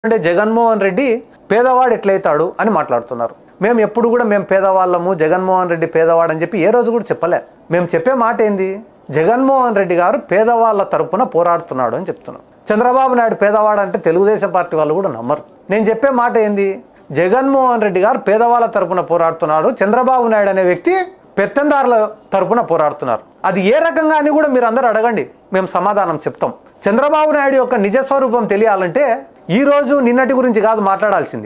అంటే జగన్మోహన్ రెడ్డి పేదవాడు ఎట్లయితాడు అని మాట్లాడుతున్నారు. మేము ఎప్పుడు కూడా మేము పేదవాళ్ళము, జగన్మోహన్ రెడ్డి పేదవాడు అని చెప్పి ఏ రోజు కూడా చెప్పలే. మేము చెప్పే మాట ఏంది, జగన్మోహన్ రెడ్డి గారు పేదవాళ్ళ తరపున పోరాడుతున్నాడు అని చెప్తున్నాం. చంద్రబాబు నాయుడు పేదవాడు అంటే తెలుగుదేశం పార్టీ వాళ్ళు కూడా నమ్మరు. నేను చెప్పే మాట ఏంది, జగన్మోహన్ రెడ్డి గారు పేదవాళ్ళ తరపున పోరాడుతున్నాడు, చంద్రబాబు నాయుడు అనే వ్యక్తి పెత్తందారుల తరపున పోరాడుతున్నారు. అది ఏ రకంగా అని కూడా మీరు అందరూ అడగండి, మేము సమాధానం చెప్తాం. చంద్రబాబు నాయుడు యొక్క నిజస్వరూపం తెలియాలంటే ఈ రోజు నిన్నటి గురించి కాదు మాట్లాడాల్సింది,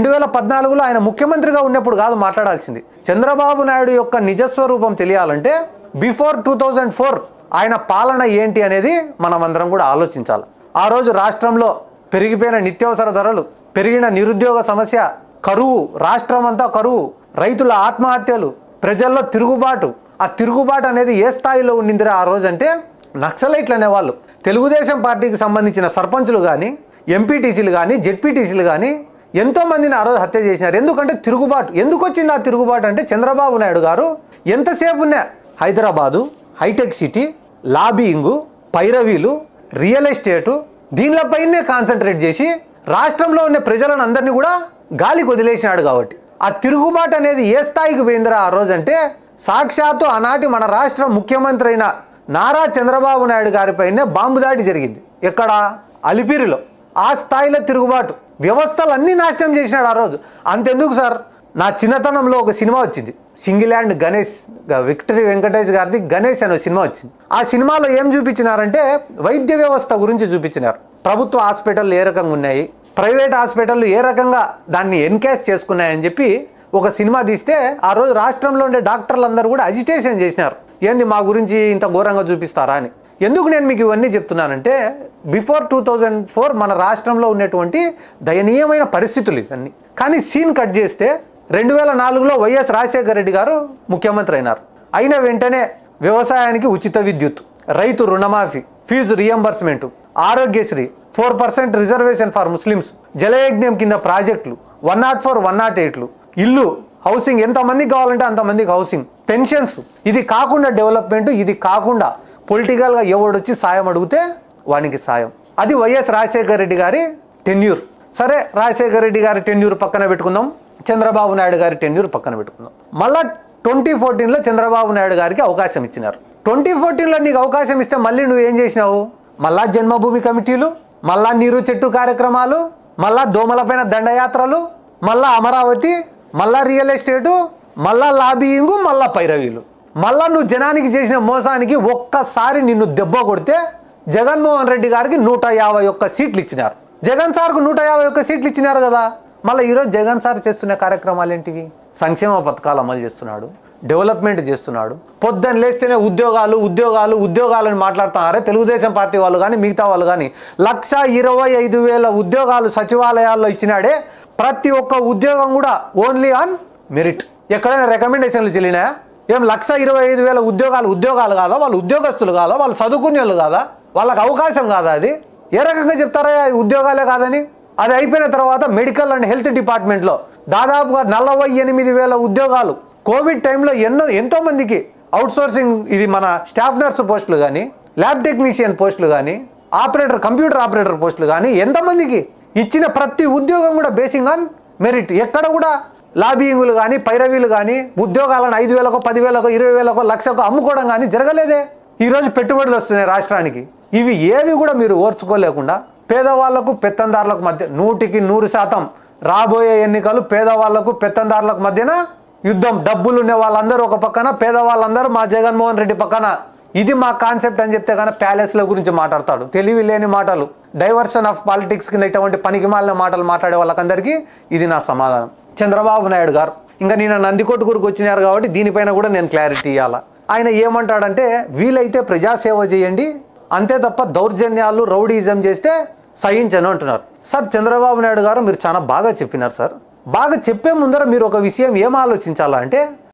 2014లో ఆయన ముఖ్యమంత్రిగా ఉన్నప్పుడు కాదు మాట్లాడాల్సింది. చంద్రబాబు నాయుడు యొక్క నిజస్వరూపం తెలియాలంటే బిఫోర్ 2004 ఆయన పాలన ఏంటి అనేది మనం అందరం కూడా ఆలోచించాలి. ఆ రోజు రాష్ట్రంలో పెరిగిపోయిన నిత్యావసర ధరలు, పెరిగిన నిరుద్యోగ సమస్య, కరువు, రాష్ట్రం అంతా కరువు, రైతుల ఆత్మహత్యలు, ప్రజల్లో తిరుగుబాటు. ఆ తిరుగుబాటు అనేది ఏ స్థాయిలో ఉండిందిరా ఆ రోజు అంటే, నక్సలైట్లు అనేవాళ్ళు తెలుగుదేశం పార్టీకి సంబంధించిన సర్పంచులు కానీ, ఎంపీటీసీలు కానీ, జెడ్పీటీసీలు కానీ ఎంతోమందిని ఆ రోజు హత్య చేసినారు. ఎందుకంటే తిరుగుబాటు. ఎందుకు వచ్చింది ఆ తిరుగుబాటు అంటే, చంద్రబాబు నాయుడు గారు ఎంతసేపు ఉన్నా హైదరాబాదు, హైటెక్ సిటీ, లాబింగు, పైరవీలు, రియల్ ఎస్టేటు దీనిపైనే కాన్సన్ట్రేట్ చేసి రాష్ట్రంలో ఉన్న ప్రజలను అందరినీ కూడా గాలికి వదిలేసినాడు. కాబట్టి ఆ తిరుగుబాటు అనేది ఏ స్థాయికి పోయిందిరా ఆ రోజు అంటే, సాక్షాత్తు ఆనాటి మన రాష్ట్ర ముఖ్యమంత్రి అయిన నారా చంద్రబాబు నాయుడు గారిపైనే బాంబు దాడి జరిగింది. ఎక్కడ? అలిపిరిలో. ఆ స్థాయిలో తిరుగుబాటు, వ్యవస్థలన్నీ నాశనం చేసినాడు ఆ రోజు. అంతెందుకు సార్, నా చిన్నతనంలో ఒక సినిమా వచ్చింది, single hand Ganesh, victory Venkatesh గారిది గణేష్ అనే సినిమా వచ్చింది. ఆ సినిమాలో ఏం చూపించినారంటే వైద్య వ్యవస్థ గురించి చూపించినారు. ప్రభుత్వ హాస్పిటల్ ఏ రకంగా ఉన్నాయి, ప్రైవేట్ హాస్పిటల్ ఏ రకంగా దాన్ని ఎన్కాష్ చేసుకున్నాయని చెప్పి ఒక సినిమా తీస్తే ఆ రోజు రాష్ట్రంలో ఉండే డాక్టర్లు అందరూ కూడా అజిటేషన్ చేసినారు. ఏంది మా గురించి ఇంత ఘోరంగా చూపిస్తారా అని. ఎందుకు నేను మీకు ఇవన్నీ చెప్తున్నానంటే, బిఫోర్ 2004 మన రాష్ట్రంలో ఉన్నటువంటి దయనీయమైన పరిస్థితులు ఇవన్నీ. కానీ సీన్ కట్ చేస్తే 2004లో వైఎస్ రాజశేఖర రెడ్డి గారు ముఖ్యమంత్రి అయినారు. అయిన వెంటనే వ్యవసాయానికి ఉచిత విద్యుత్, రైతు రుణమాఫీ, fee reimbursement, Aarogyasri, 4% reservation for Muslims, జలయజ్ఞం కింద ప్రాజెక్టులు, 104, 108లు, ఇల్లు, హౌసింగ్, ఎంతమందికి కావాలంటే అంతమందికి హౌసింగ్, పెన్షన్స్. ఇది కాకుండా డెవలప్మెంట్, ఇది కాకుండా పొలిటికల్గా ఎవడొచ్చి సాయం అడిగితే వానికి సాయం. అది వైఎస్ రాజశేఖర రెడ్డి గారి టెన్యూర్. సరే, రాజశేఖర రెడ్డి గారి టెన్యూర్ పక్కన పెట్టుకుందాం, చంద్రబాబు నాయుడు గారి టెన్యూర్ పక్కన పెట్టుకుందాం. మళ్ళా 2014లో చంద్రబాబు నాయుడు గారికి అవకాశం ఇచ్చినారు. 2014లో నీకు అవకాశం ఇస్తే మళ్ళీ నువ్వు ఏం చేసినావు? మళ్ళా జన్మభూమి కమిటీలు, మళ్ళా నీరు చెట్టు కార్యక్రమాలు, మళ్ళా దోమలపైన దండయాత్రలు, మళ్ళా అమరావతి, మళ్ళా రియల్ ఎస్టేటు, మళ్ళా లాబింగు, మళ్ళా పైరవీలు. మళ్ళా నువ్వు జనానికి చేసిన మోసానికి ఒక్కసారి నిన్ను దెబ్బ కొడితే జగన్మోహన్ రెడ్డి గారికి 151 సీట్లు ఇచ్చినారు. జగన్ సార్కు 151 సీట్లు ఇచ్చినారు కదా. మళ్ళీ ఈరోజు జగన్ సార్ చేస్తున్న కార్యక్రమాలు ఏంటివి? సంక్షేమ పథకాలు అమలు చేస్తున్నాడు, డెవలప్మెంట్ చేస్తున్నాడు. పొద్దున్న లేస్తేనే ఉద్యోగాలు ఉద్యోగాలు ఉద్యోగాలని మాట్లాడుతున్నారే తెలుగుదేశం పార్టీ వాళ్ళు కానీ మిగతా వాళ్ళు కానీ. 1,25,000 ఉద్యోగాలు సచివాలయాల్లో ఇచ్చినాడే. ప్రతి ఒక్క ఉద్యోగం కూడా ఓన్లీ ఆన్ మెరిట్. ఎక్కడైనా రికమెండేషన్లు చెల్లినాయా? ఏం 1,25,000 ఉద్యోగాలు కాదా? వాళ్ళు ఉద్యోగస్తులు కాదా? వాళ్ళు చదువుకునే వాళ్ళు కాదా? వాళ్ళకి అవకాశం కాదా? అది ఏ రకంగా చెప్తారా ఉద్యోగాలే కాదని? అది అయిపోయిన తర్వాత మెడికల్ అండ్ హెల్త్ డిపార్ట్మెంట్లో దాదాపుగా 48,000 ఉద్యోగాలు. కోవిడ్ టైంలో ఎంతోమందికి అవుట్సోర్సింగ్, ఇది మన స్టాఫ్ నర్సు పోస్టులు కానీ, ల్యాబ్ టెక్నీషియన్ పోస్టులు కానీ, ఆపరేటర్, కంప్యూటర్ ఆపరేటర్ పోస్టులు కానీ ఎంతమందికి ఇచ్చిన ప్రతి ఉద్యోగం కూడా బేసింగ్ ఆన్ మెరిట్. ఎక్కడ కూడా లాబింగులు కానీ, పైరవీలు కానీ, ఉద్యోగాలను 5,000కో, 10,000కో, 20,000కో, 1,00,000కో అమ్ముకోవడం కానీ జరగలేదే. ఈరోజు పెట్టుబడులు వస్తున్నాయి రాష్ట్రానికి. ఇవి ఏవి కూడా మీరు ఓర్చుకోలేకుండా పేదవాళ్లకు పెత్తందారులకు మధ్య 100% రాబోయే ఎన్నికలు పేదవాళ్లకు పెత్తందారులకు మధ్యన యుద్ధం. డబ్బులు ఉన్న వాళ్ళందరూ ఒక పక్కన, పేదవాళ్ళందరూ మా జగన్మోహన్ రెడ్డి పక్కన. ఇది మా కాన్సెప్ట్ అని చెప్తే కానీ ప్యాలెస్ల గురించి మాట్లాడతాడు. తెలివి లేని మాటలు, డైవర్షన్ ఆఫ్ పాలిటిక్స్ కింద ఇటువంటి పనికిమాలిన మాటలు మాట్లాడే వాళ్ళకందరికీ ఇది నా సమాధానం. చంద్రబాబు నాయుడు గారు ఇంకా నేను నందికొట్కూరుకు వచ్చినారు కాబట్టి దీనిపైన కూడా నేను క్లారిటీ ఇవ్వాలా. ఆయన ఏమంటాడంటే, వీలైతే ప్రజాసేవ చేయండి, అంతే తప్ప దౌర్జన్యాలు, రౌడీజం చేస్తే సహించను అంటున్నారు. సార్, చంద్రబాబు నాయుడు గారు మీరు చాలా బాగా చెప్పినారు సార్. బాగా చెప్పే ముందర మీరు ఒక విషయం ఏం ఆలోచించాలా అంటే,